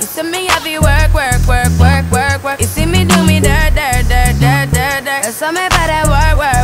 You see me have to work, work, work, work, work, work. You see me do me dirt, dirt, dirt, dirt, dirt, dirt. So me better work, work,